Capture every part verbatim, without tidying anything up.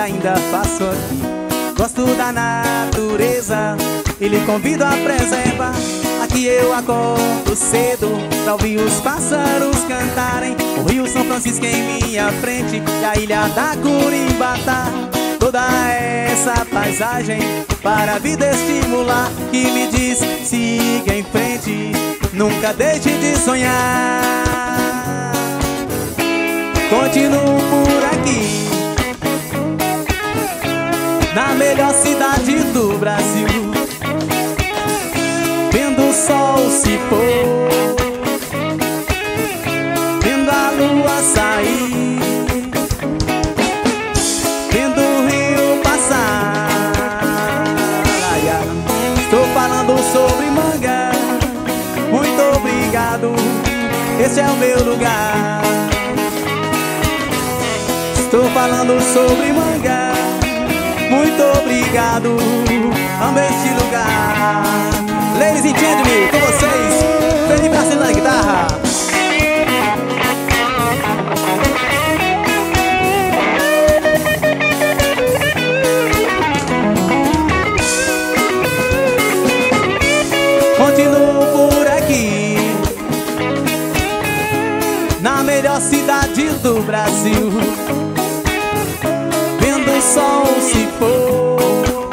ainda faço aqui. Gosto da natureza e lhe convido a preservar. Aqui eu acordo cedo pra ouvir os pássaros cantarem. O rio São Francisco em minha frente e a ilha da Curimbata. Toda essa paisagem para a vida estimular, que me diz, siga em frente, nunca deixe de sonhar. Continuo por aqui, na melhor cidade do Brasil, vendo o sol se pôr, vendo a lua sair, vendo o rio passar. Estou falando sobre Manga, muito obrigado, esse é o meu lugar. Estou falando sobre Manga, muito obrigado, amo este lugar. Ladies and gentlemen, com vocês, Felipe Marcelo na guitarra. Continuo por aqui, na melhor cidade do Brasil, vendo o sol se pôr,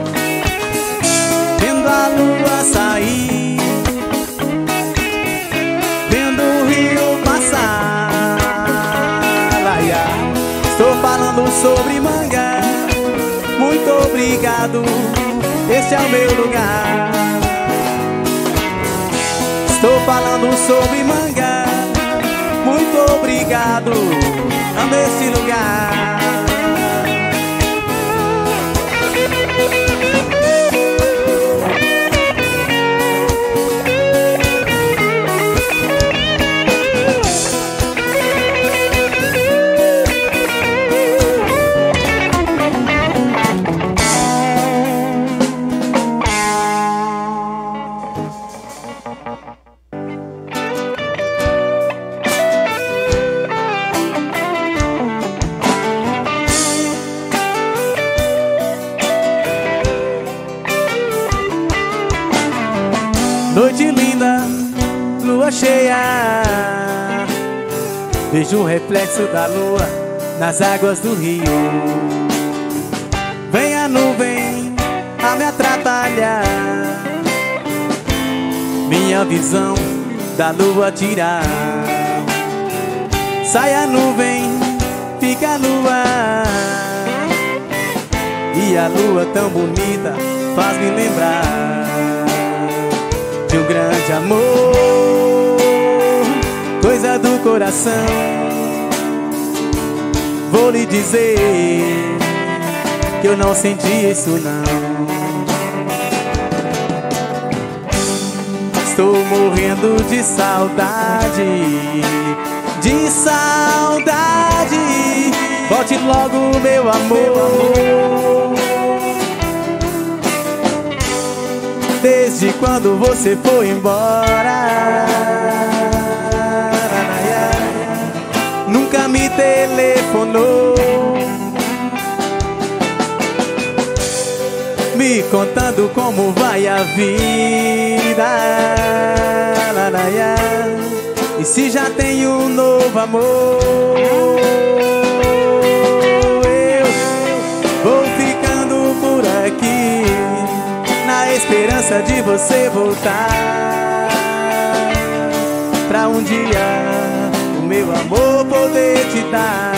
vendo a lua sair, vendo o rio passar. Laia. Estou falando sobre Manga, muito obrigado, este é o meu lugar. Estou falando sobre Manga, muito obrigado, amo este lugar. Noite linda, lua cheia, vejo o reflexo da lua nas águas do rio. Vem a nuvem a me atrapalhar, minha visão da lua tirar. Sai a nuvem, fica a lua, e a lua tão bonita faz me lembrar de um grande amor, coisa do coração. Vou lhe dizer que eu não senti isso não. Estou morrendo de saudade, de saudade. Volte logo, meu amor. Desde quando você foi embora, nunca me telefonou, me contando como vai a vida. E se já tem um novo amor, eu vou ficando por aqui, na esperança de você voltar, pra um dia o meu amor poder te dar.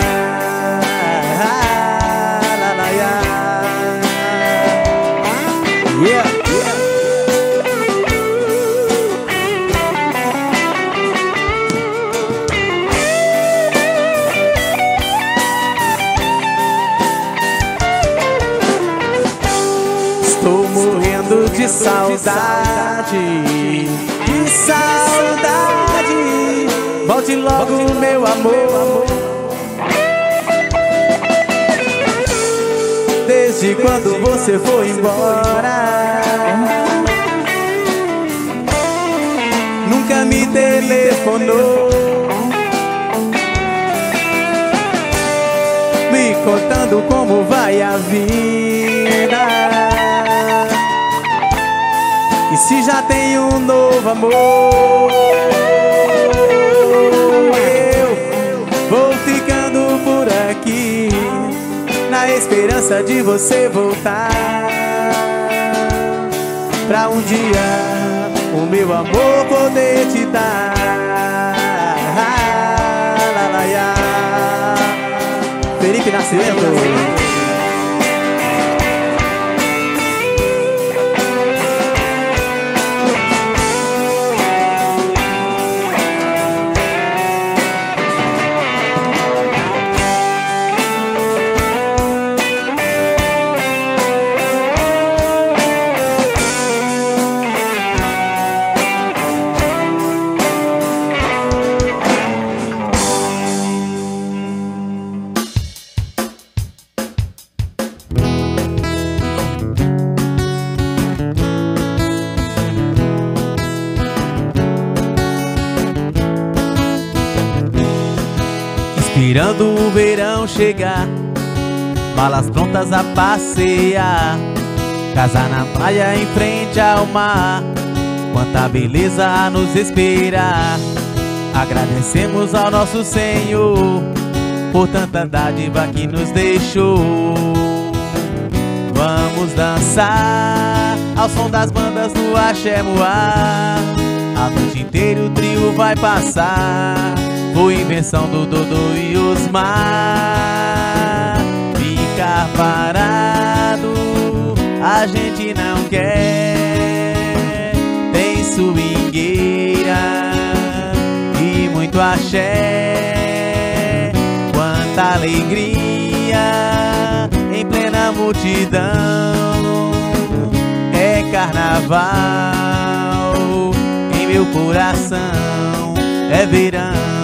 Yeah, yeah. Estou morrendo de saudade, de saudade. Volte logo, meu amor. Desde quando você foi embora, nunca me telefonou, me me contando como vai a vida. E se já tem um novo amor, eu vou ficando por aqui, na esperança de você voltar, pra um dia o meu amor poder te dar. Lá, lá, lá. Felipe Nascimento. Esperando o verão chegar, malas prontas a passear, casa na praia em frente ao mar, quanta beleza a nos esperar. Agradecemos ao nosso Senhor por tanta dádiva que nos deixou. Vamos dançar ao som das bandas do Axé Moá, a noite inteira o trio vai passar. Foi invenção do Dodô e Osmar. Ficar parado a gente não quer. Tem swingueira e muito axé, quanta alegria em plena multidão. É carnaval em meu coração, é verão.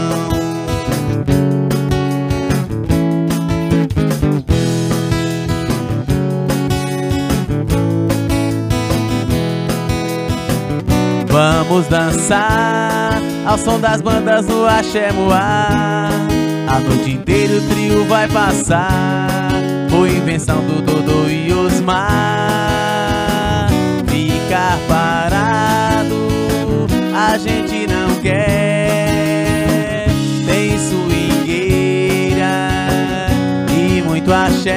Vamos dançar ao som das bandas do Axé Moá, a noite inteira o trio vai passar. Foi invenção do Dodô e Osmar. Ficar parado a gente não quer. Tem swingueira e muito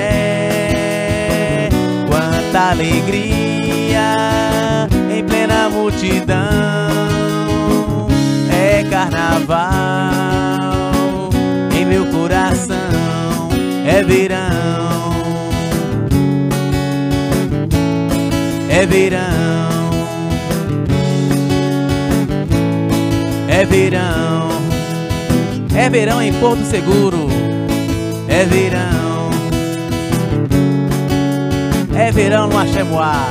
axé, quanta alegria em plena multidão. É carnaval em meu coração, é verão, é verão, é verão, é verão em Porto Seguro, é verão, é verão no Axé Moá.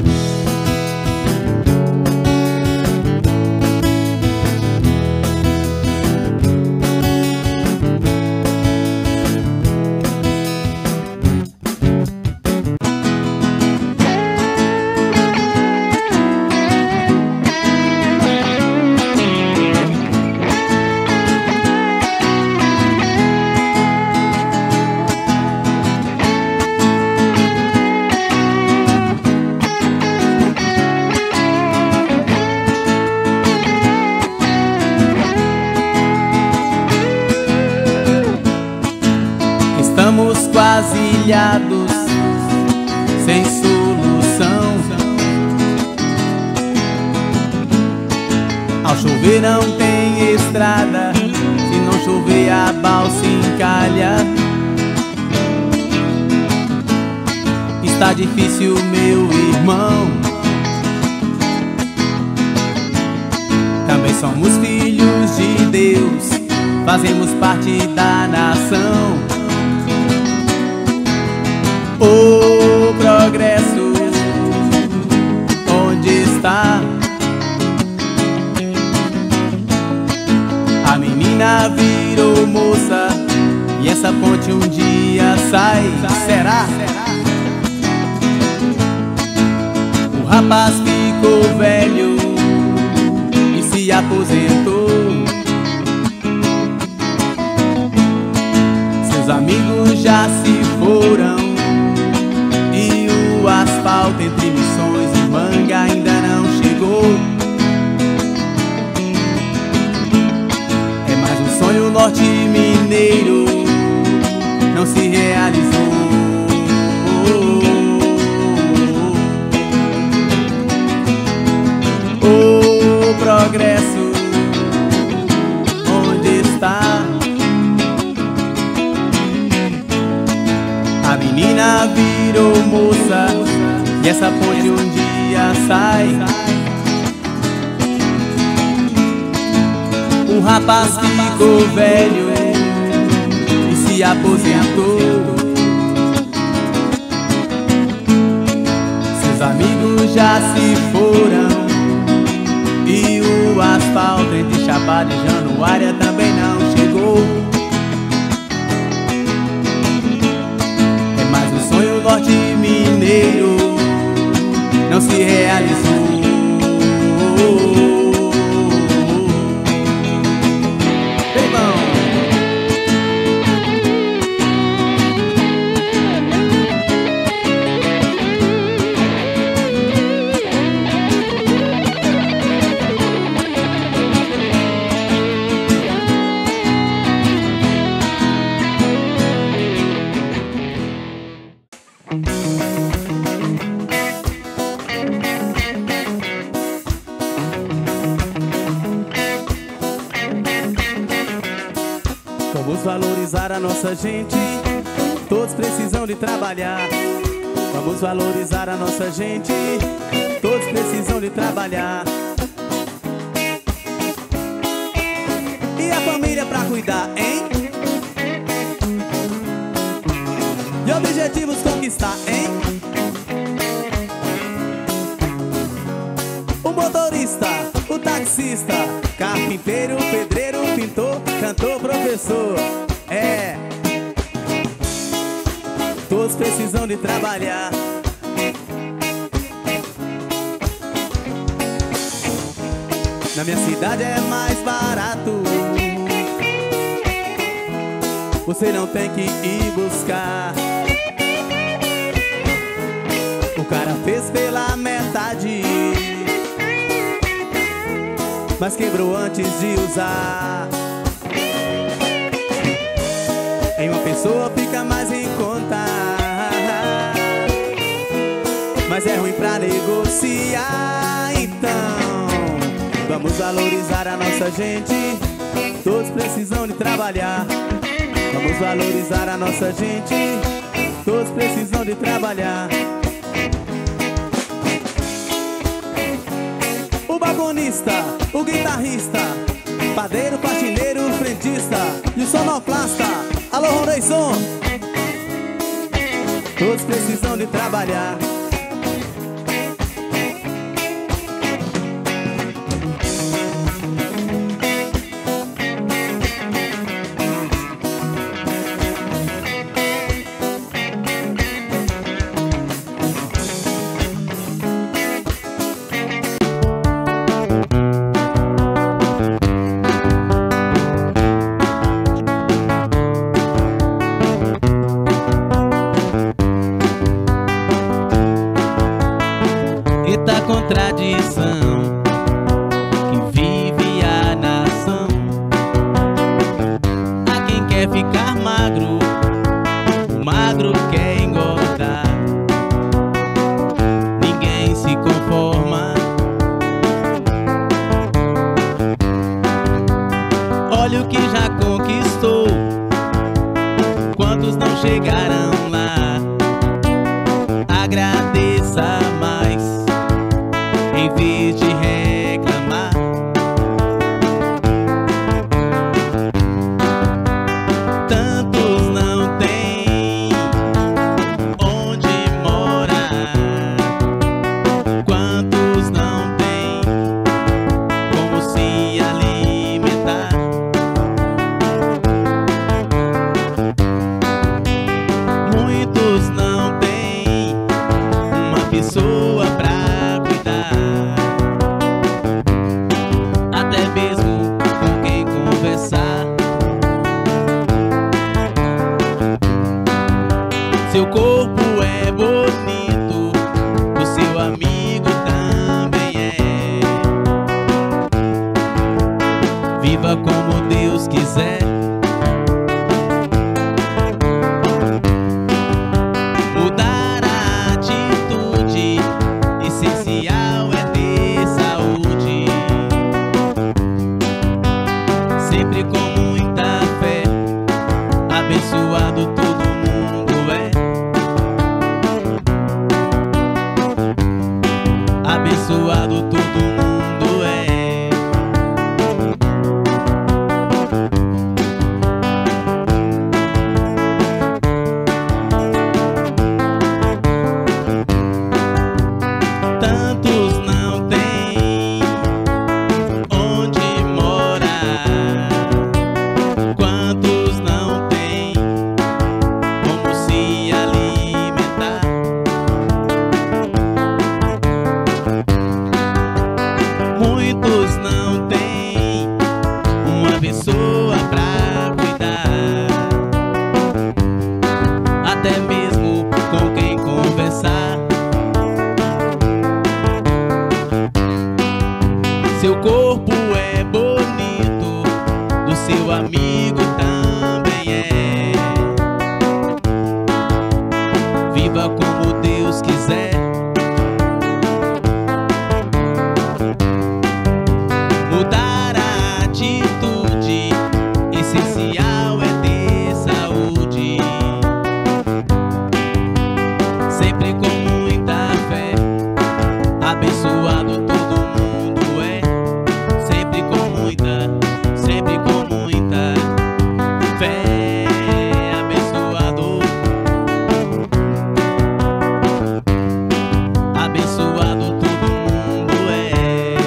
Estamos quase ilhados, sem solução. Ao chover não tem estrada, se não chover a balsa encalha. Está difícil, meu irmão. Também somos filhos de Deus, fazemos parte da nação. O progresso, onde está? A menina virou moça e essa ponte um dia sai. Será? O rapaz ficou velho e se aposentou. Seus Seus amigos já se foram e o asfalto entre Missões e Manga ainda não chegou. É mais um sonho norte mineiro, não se realizou. O progresso, onde está? A menina virou moça e essa ponte um dia sai. O rapaz ficou velho e se aposentou. Seus amigos já se foram e o asfalto entre Chapada e Januária também não chegou. É mais um sonho norte mineiro, não se realizou. Bem bom. Vamos valorizar a nossa gente, todos precisam de trabalhar. Vamos valorizar a nossa gente, todos precisam de trabalhar. E a família pra cuidar, hein? E objetivos conquistar, hein? O motorista, o taxista, carpinteiro, pedreiro, pintor, cantor, professor. É, todos precisam de trabalhar. Na minha cidade é mais barato, você não tem que ir buscar. O cara fez pela metade, mas quebrou antes de usar. Em uma pessoa fica mais em conta, mas é ruim pra negociar. Então, vamos valorizar a nossa gente, todos precisam de trabalhar. Vamos valorizar a nossa gente, todos precisam de trabalhar. O balconista, o guitarrista, padeiro, faxineiro, frentista e o sonoplasta. Alô, Rondeison, todos precisam de trabalhar. Eita contradição que vive a nação. Há quem quer ficar magro, o magro quer engordar. Ninguém se conforma. Olha o que já conquistou, quantos não chegarão lá. Agradeça mais em vez de reclamar. Tantos não têm onde morar, quantos não têm como se alimentar. Muitos não têm uma pessoa pra até mesmo com quem conversar. Seu corpo é bonito, o seu amigo também é. Viva como Deus quiser. Mudar a atitude, essencial é ter saúde. Sempre com muita fé, abençoado todo mundo é. Abençoado todo mundo é. Tantos não têm onde morar, quantos não têm como se alimentar. Muitos não têm uma pessoa pra cuidar, até mesmo com quem conversar. Seu corpo é bonito, do seu amigo também é. Viva como Deus quiser. Mudar a atitude, essencial é ter saúde. Sempre com muita fé, abençoado todo mundo é. Sempre com muita, sempre com muita fé, abençoado. Abençoado todo mundo é.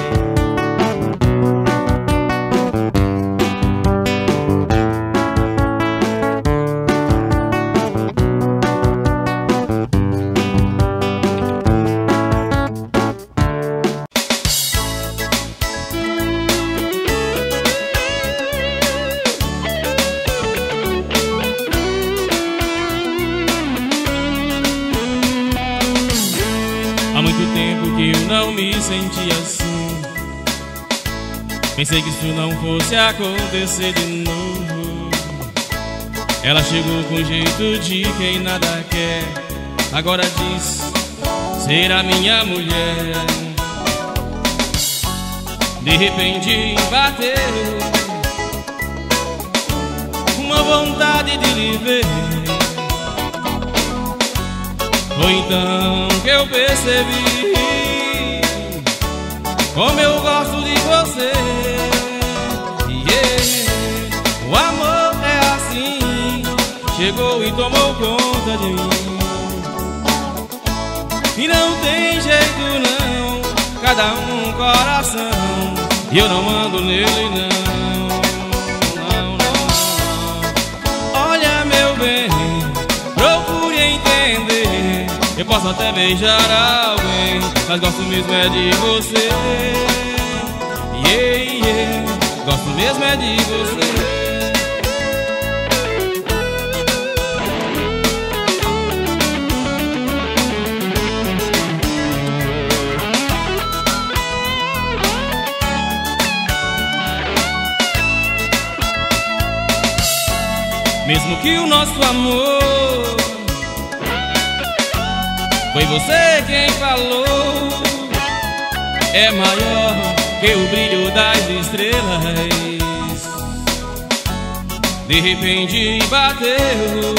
Há muito tempo que eu não me senti assim. Pensei que isso não fosse acontecer de novo. Ela chegou com jeito de quem nada quer. Agora diz ser a minha mulher. De repente bateu uma vontade de lhe ver. Foi então que eu percebi como eu gosto de você. Yeah. O amor é assim, chegou e tomou conta de mim. E não tem jeito não, cada um coração, e eu não mando nele não. Não, não. Olha meu bem, procure entender. Eu posso até beijar alguém, mas gosto mesmo é de você. Yeah, yeah. Gosto mesmo é de você. Mesmo que o nosso amor foi você quem falou, é maior que o brilho das estrelas. De repente bateu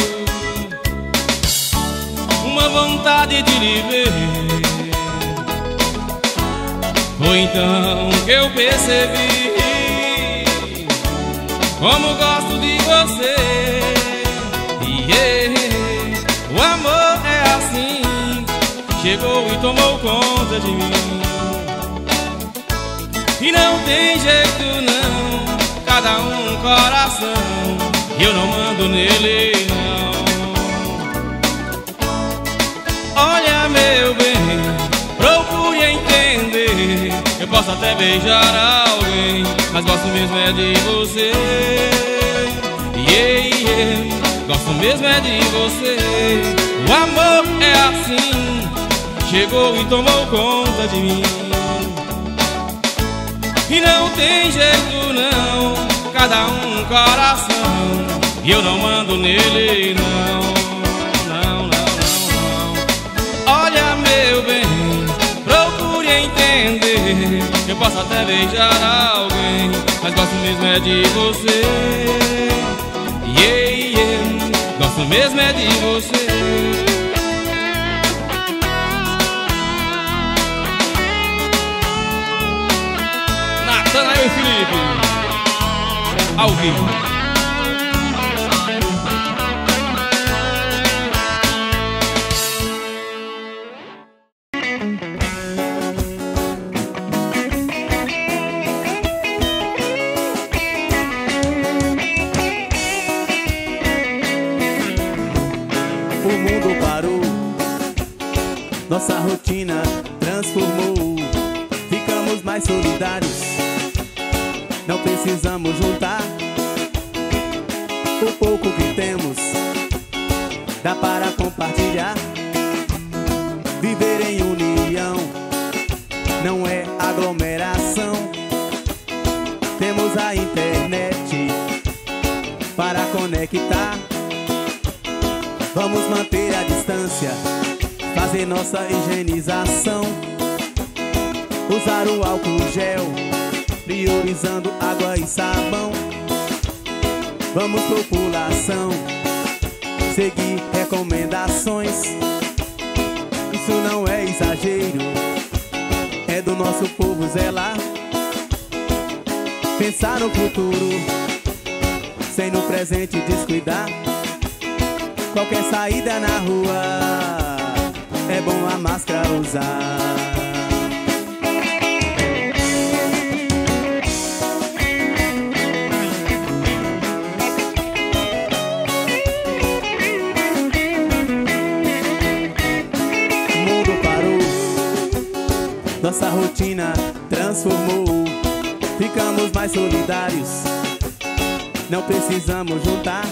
uma vontade de lhe ver. Foi então que eu percebi como gosto de você. Yeah. O amor é assim, chegou e tomou conta de mim. E não tem jeito não, cada um coração, eu não mando nele não. Olha meu bem, procure entender. Eu posso até beijar alguém, mas gosto mesmo é de você. Yeah, yeah. Gosto mesmo é de você. chegou e tomou conta de mim. E não tem jeito não, cada um coração, e eu não mando nele não, não, não, não, não. Olha meu bem, procure entender, eu posso até beijar alguém, mas gosto mesmo é de você. Yeah, yeah, gosto mesmo é de você. Natanael e Felipe, ao vivo. O mundo parou, nossa rotina transformou, ficamos mais solidários. Não precisamos juntar o pouco que temos, dá para compartilhar. Viver em união não é aglomeração. Temos a internet para conectar. Vamos manter a distância, fazer nossa higienização, usar o álcool gel, priorizando água e sabão. Vamos, população, seguir recomendações. Isso não é exagero, é do nosso povo zelar. Pensar no futuro, sem no presente descuidar. Qualquer saída na rua, é bom a máscara usar. Nossa rotina transformou, ficamos mais solidários. Não precisamos juntar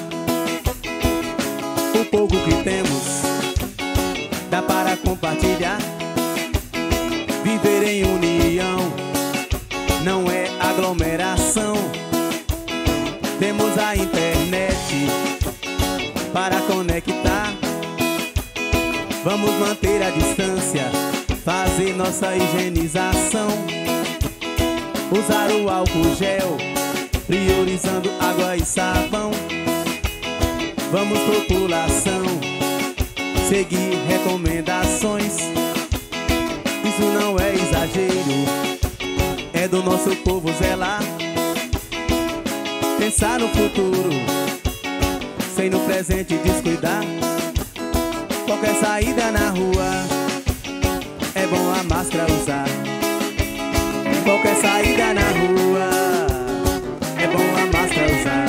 o pouco que temos, dá para compartilhar. Viver em união não é aglomeração. Temos a internet para conectar. Vamos manter a distância, fazer nossa higienização, usar o álcool gel, priorizando água e sabão. Vamos, população, seguir recomendações. Isso não é exagero, é do nosso povo zelar. Pensar no futuro, sem no presente descuidar. Qualquer saída na rua, é bom a máscara usar. Qualquer saída na rua, é bom a máscara usar.